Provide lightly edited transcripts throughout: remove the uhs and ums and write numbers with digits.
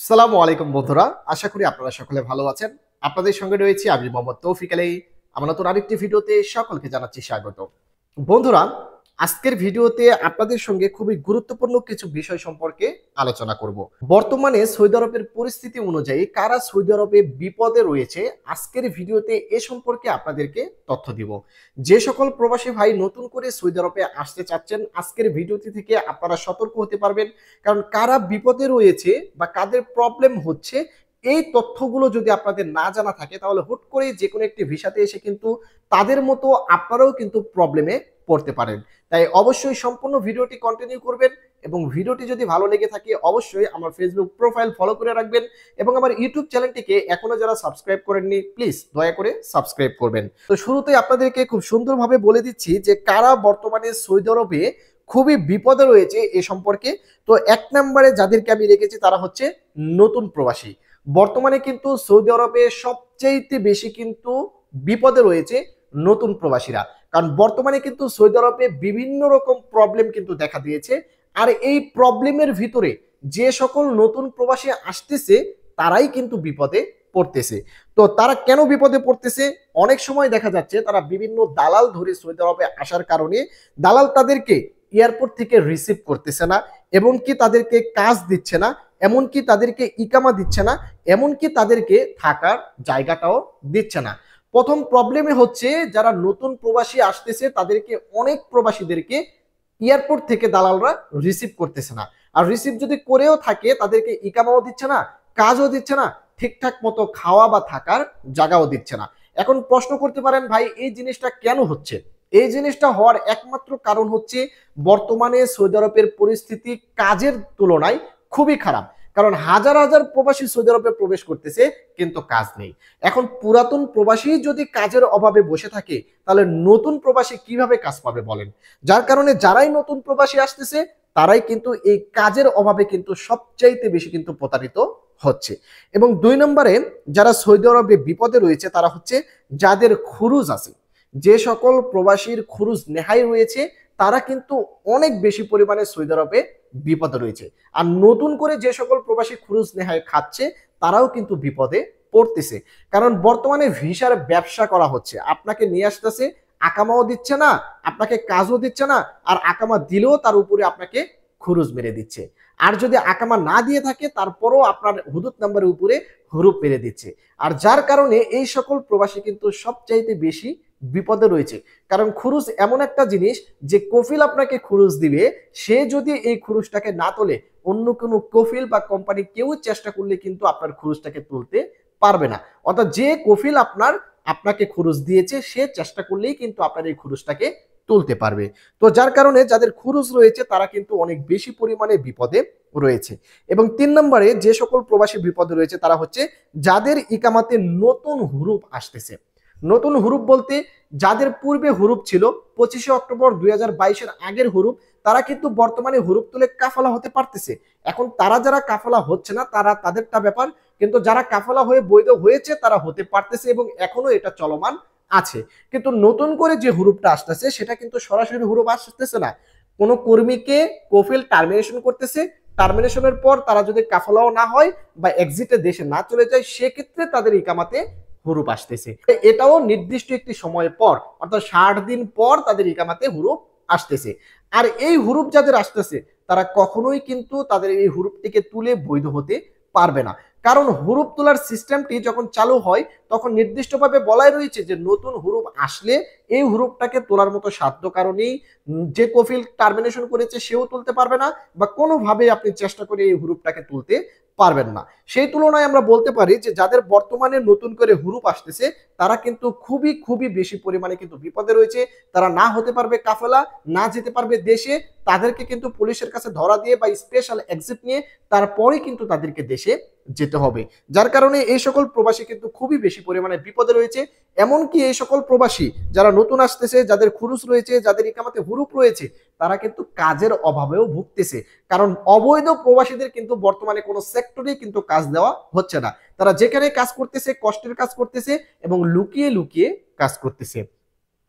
সালামু আলাইকুম বন্ধুরা, আশা করি আপনারা সকলে ভালো আছেন। আপনাদের সঙ্গে রয়েছি আমি মোহাম্মদ তৌফিক আলী। আমার নতুন আরেকটি ভিডিওতে সকলকে জানাচ্ছি স্বাগত। বন্ধুরা, আজকের ভিডিওতে আপনাদের সঙ্গে খুবই গুরুত্বপূর্ণ কিছু বিষয় সম্পর্কে আলোচনা করব। বর্তমানে সৌদি আরবের পরিস্থিতি অনুযায়ী কারা সৌদি আরবে বিপদে রয়েছে, আজকের ভিডিওতে এ সম্পর্কে আপনাদেরকে তথ্য দিব। যে সকল প্রবাসী ভাই নতুন করে সৌদি আরবে আসতে চাচ্ছেন, আজকের ভিডিওটি থেকে আপনারা সতর্ক হতে পারবেন। কারণ কারা বিপদে রয়েছে বা কাদের প্রবলেম হচ্ছে, এই তথ্যগুলো যদি আপনাদের না জানা থাকে তাহলে হুট করে যে কোনো একটি ভিসাতে এসে কিন্তু তাদের মতো আপনারাও কিন্তু প্রবলেমে পড়তে পারেন। তাই অবশ্যই সম্পূর্ণ ভিডিওটি কন্টিনিউ করবেন এবং ভিডিওটি যদি ভালো লেগে থাকে অবশ্যই আমার ফেসবুক প্রোফাইল ফলো করে রাখবেন এবং আমার ইউটিউব চ্যানেলটিকে এখনো যারা সাবস্ক্রাইব করেননি প্লিজ দয়া করে সাবস্ক্রাইব করবেন। তো শুরুতেই আপনাদেরকে খুব সুন্দরভাবে বলে দিচ্ছি যে কারা বর্তমানে সৌদি আরবে খুবই বিপদে রয়েছে এ সম্পর্কে। তো এক নম্বরে যাদেরকে আমি রেখেছি তারা হচ্ছে নতুন প্রবাসী। বর্তমানে কিন্তু সৌদি আরবে সবচেয়ে বেশি কিন্তু বিপদে রয়েছে নতুন প্রবাসীরা। কারণ বর্তমানে কিন্তু সৌদি আরবে বিভিন্ন রকম প্রবলেম কিন্তু দেখা দিয়েছে। আর এই প্রবলেমের ভিতরে যে সকল নতুন প্রবাসী আসতেছে তারাই কিন্তু বিপদে পড়তেছে। তো তারা কেন বিপদে পড়তেছে? অনেক সময় দেখা যাচ্ছে তারা বিভিন্ন দালাল ধরে সৌদি আরবে আসার কারণে দালাল তাদেরকে এয়ারপোর্ট থেকে রিসিভ করতেছে না, এমনকি তাদেরকে কাজ দিচ্ছে না, এমনকি তাদেরকে ইকামা দিচ্ছে না, এমনকি তাদেরকে থাকার জায়গাটাও দিচ্ছে না। প্রথম প্রবলেমে হচ্ছে যারা নতুন প্রবাসী আসতেছে তাদেরকে অনেক প্রবাসীদেরকে এয়ারপোর্ট থেকে দালালরা রিসিভ করতেছে না। আর রিসিভ যদি করেও থাকে তাদেরকে ইকামাও দিচ্ছে না, কাজও দিচ্ছে না, ঠিকঠাক মতো খাওয়া বা থাকার জায়গাও দিচ্ছে না। এখন প্রশ্ন করতে পারেন ভাই এই জিনিসটা কেন হচ্ছে? এই জিনিসটা হওয়ার একমাত্র কারণ হচ্ছে বর্তমানে সৌদি আরবের পরিস্থিতি কাজের তুলনায় খুবই খারাপ। কারণ হাজার হাজার প্রবাসী সৌদি আরবে প্রবেশ করতেছে কিন্তু কাজ নেই। এখন পুরাতন প্রবাসী যদি কাজের অভাবে বসে থাকে তাহলে নতুন প্রবাসী কিভাবে কাজ পাবে বলেন? যার কারণে যারাই নতুন প্রবাসী আসতেছে তারাই কিন্তু এই কাজের অভাবে কিন্তু সবচাইতে বেশি কিন্তু প্রতারিত হচ্ছে। এবং দুই নম্বরে যারা সৌদি আরবে বিপদে রয়েছে তারা হচ্ছে যাদের খুরুজ আছে। যে সকল প্রবাসীর খুরুজ নেহাই রয়েছে তারা কিন্তু অনেক বেশি পরিমাণে সৌদি আরবে বিপদে রয়েছে। আর নতুন করে যে সকল প্রবাসী খুরুজ নেহাই খাচ্ছে তারাও কিন্তু বিপদে পড়তেছে। কারণ বর্তমানে ভিসার ব্যবসা করা হচ্ছে, আপনাকে নিয়ে আসতেছে, আকামাও দিচ্ছে না, আপনাকে কাজও দিচ্ছে না, আর আকামা দিলেও তার উপরে আপনাকে খুরুজ মেরে দিচ্ছে। আর যদি আকামা না দিয়ে থাকে তারপরও আপনার হুদুদ নাম্বারের উপরে হুরুপ মেরে দিচ্ছে। আর যার কারণে এই সকল প্রবাসী কিন্তু সবচাইতে বেশি বিপদে রয়েছে। কারণ খুরুজ এমন একটা জিনিস যে কফিল আপনাকে খুরুজ দিবে, সে যদি এই খুরুজটাকে না তোলে অন্য কোনো কফিল বা কোম্পানি কেউ চেষ্টা করলে কিন্তু আপনার খুরুজটাকে তুলতে পারবে না। অর্থাৎ যে কফিল আপনাকে খুরুজ দিয়েছে সে চেষ্টা করলেই কিন্তু আপনার এই খুরুজটাকে তুলতে পারবে। তো যার কারণে যাদের খুরুজ রয়েছে তারা কিন্তু অনেক বেশি পরিমাণে বিপদে রয়েছে। এবং তিন নম্বরে যে সকল প্রবাসী বিপদে রয়েছে তারা হচ্ছে যাদের ইকামাতে নতুন হুরুপ আসতেছে। নতুন হুরুপ বলতে যাদের পূর্বে হুরুপ ছিল 25শে অক্টোবর 2022-এর আগের হুরুপ, তারা কিন্তু বর্তমানে হুরুপ তুলে কাফালা হতে পারতেছে। এখন তারা যারা কাফালা হচ্ছে না তারা তাদেরটা ব্যাপার, কিন্তু যারা কাফালা হয়ে বৈধ হয়েছে তারা হতে পারতেছে এবং এখনো এটা চলমান আছে। কিন্তু নতুন করে যে হুরুপটা আসতেছে সেটা কিন্তু সরাসরি হুরুপ আসতেছে না, কোনো কর্মীকে কফিল টার্মিনেশন করতেছে, টার্মিনেশনের পর তারা যদি কাফালাও না হয় বা এক্সিটে দেশে না চলে যায় সেক্ষেত্রে তাদের ইকামাতে হুরুপ আসতেছে। এটাও নির্দিষ্ট একটি সময় পর, অর্থাৎ 60 দিন পর তাদের ইকামাতে হুরুপ আসতেছে। আর এই হুরুপ যাদের আসতেছে তারা কখনোই কিন্তু তাদের এই হুরুপটিকে তুলে বৈধ হতে পারবে না। কারণ হুরুপ তোলার সিস্টেমটি যখন চালু হয় তখন নির্দিষ্টভাবে বলাই রয়েছে যে নতুন হুরুপ আসলে এই হুরুপটাকে তোলার মতো সাধ্য কারণেই যে কফিল টার্মিনেশন করেছে সেও তুলতে পারবে না বা কোনোভাবে আপনি চেষ্টা করে এই হুরুপটাকে তুলতে পারবেন না। সেই তুলনায় আমরা বলতে পারি যে যাদের বর্তমানে নতুন করে হুরুপ আসতেছে তারা কিন্তু খুবই খুবই বেশি পরিমাণে কিন্তু বিপদে রয়েছে। তারা না হতে পারবে কাফেলা, না যেতে পারবে দেশে, তাদেরকে কিন্তু পুলিশের কাছে ধরা দিয়ে বা স্পেশাল এক্সিট নিয়ে তারপরে কিন্তু তাদেরকে দেশে যেতে হবে। যার কারণে এই সকল প্রবাসী কিন্তু খুবই বেশি পরিমাণে বিপদে রয়েছে। এমনকি এই সকল প্রবাসী যারা নতুন আসতেছে, যাদের খুরুজ রয়েছে, যাদের ইকামাতে হুরুপ রয়েছে, তারা কিন্তু কাজের অভাবেও ভুগতেছে। কারণ অবৈধ প্রবাসীদের কিন্তু বর্তমানে কোনো সেক্টরেই কিন্তু কাজ দেওয়া হচ্ছে না। তারা যেখানে কাজ করতেছে কষ্টের কাজ করতেছে এবং লুকিয়ে লুকিয়ে কাজ করতেছে।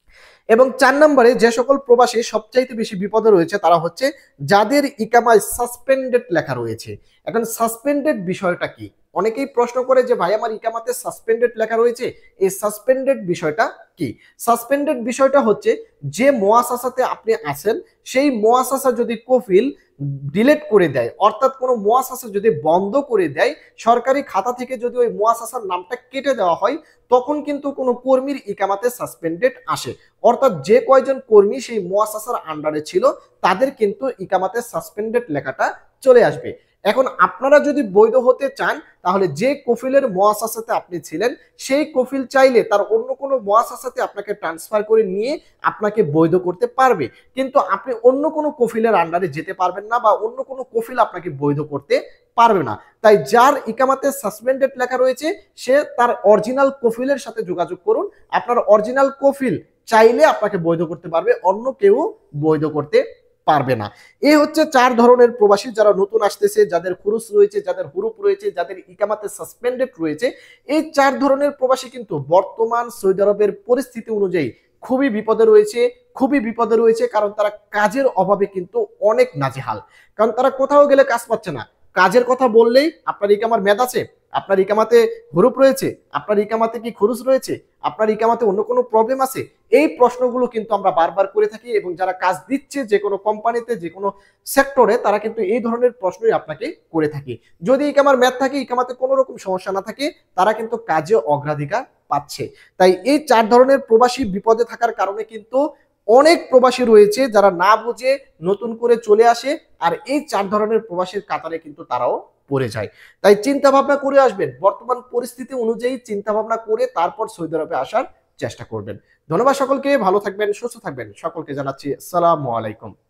এবং 4 নম্বরে যে সকল প্রবাসী সবচাইতে বেশি বিপদে রয়েছে তারা হচ্ছে যাদের ইকামায় সাসপেন্ডেড লেখা রয়েছে। এখন সাসপেন্ডেড বিষয়টা কি? অনেকেই প্রশ্ন করে যে ভাই আমার ইকামাতে সাসপেন্ডেড লেখা রয়েছে, এই সাসপেন্ডেড বিষয়টা কি? সাসপেন্ডেড বিষয়টা হচ্ছে যে মুআসাসাতে আপনি আছেন সেই মুআসাসা যদি কফিল ডিলিট করে দেয়, অর্থাৎ কোনো মুআসাসা যদি বন্ধ করে দেয়, সরকারি খাতা থেকে যদি ওই মুআসাসার নামটা কেটে দেওয়া হয়, তখন কিন্তু কোনো কর্মীর ইকামাতে সাসপেন্ডেড আসে। অর্থাৎ যে কয়জন কর্মী সেই মুআসাসার আন্ডারে ছিল তাদের কিন্তু ইকামাতে সাসপেন্ডেড লেখাটা চলে আসবে। এখন আপনারা যদি বৈধ হতে চান তাহলে যে কফিলের মুআসাসাতে আপনি ছিলেন সেই কফিল চাইলে তার অন্য কোনো মুআসাসাতে আপনাকে ট্রান্সফার করে নিয়ে আপনাকে বৈধ করতে পারবে, কিন্তু আপনি অন্য কোনো কফিলের আন্ডারে যেতে পারবেন না বা অন্য কোনো কফিল আপনাকে বৈধ করতে পারবে না। তাই যার ইকামাতে সাসপেন্ডেড লেখা রয়েছে সে তার অরিজিনাল কফিলের সাথে যোগাযোগ করুন। আপনার অরিজিনাল কফিল চাইলে আপনাকে বৈধ করতে পারবে, অন্য কেউ বৈধ করতে পারবে না। এই হচ্ছে 4 ধরনের প্রবাসী যারা নতুন আসতেছে, যাদের খুরুস রয়েছে, যাদের হুরুপ রয়েছে, যাদের ইকামাতে সাসপেন্ডেড রয়েছে। এই 4 ধরনের প্রবাসী কিন্তু বর্তমান সৌদি আরবের পরিস্থিতি অনুযায়ী খুবই বিপদে রয়েছে, খুবই বিপদে রয়েছে, কারণ তারা কাজের অভাবে কিন্তু অনেক নাজেহাল। কারণ তারা কোথাও গেলে কাজ পাচ্ছে না। কাজের কথা বললেই আপনার ইকামার মেয়াদ আছে, আপনার ইকামাতে হুরুপ রয়েছে, আপনার ইকামাতে কি খুরুস রয়েছে, আপনার ইকামাতে অন্য কোনো প্রবলেম আছে, এই প্রশ্নগুলো কিন্তু আমরা বারবার করে থাকি। এবং যারা কাজ দিচ্ছে যে কোনো কোম্পানিতে, যে কোনো সেক্টরে, তারা কিন্তু এই ধরনের প্রশ্নই আপনাকে করে থাকে। যদি ইকামার মেয়াদ থাকে, ইকামাতে কোনো রকম সমস্যা না থাকে, তারা কিন্তু কাজে অগ্রাধিকার পাচ্ছে। তাই এই 4 ধরনের প্রবাসী বিপদে থাকার কারণে কিন্তু অনেক প্রবাসী রয়েছে যারা না বুঝে নতুন করে চলে আসে, আর এই 4 ধরনের প্রবাসীর কাতারে কিন্তু তারাও পড়ে যায়। তাই চিন্তা ভাবনা করে আসবেন, বর্তমান পরিস্থিতি অনুযায়ী চিন্তা ভাবনা করে তারপর সৌদি আরবে আসার চেষ্টা করবেন। ধন্যবাদ সকলকে, ভালো থাকবেন, সুস্থ থাকবেন। সকলকে জানাচ্ছি আসসালামু আলাইকুম।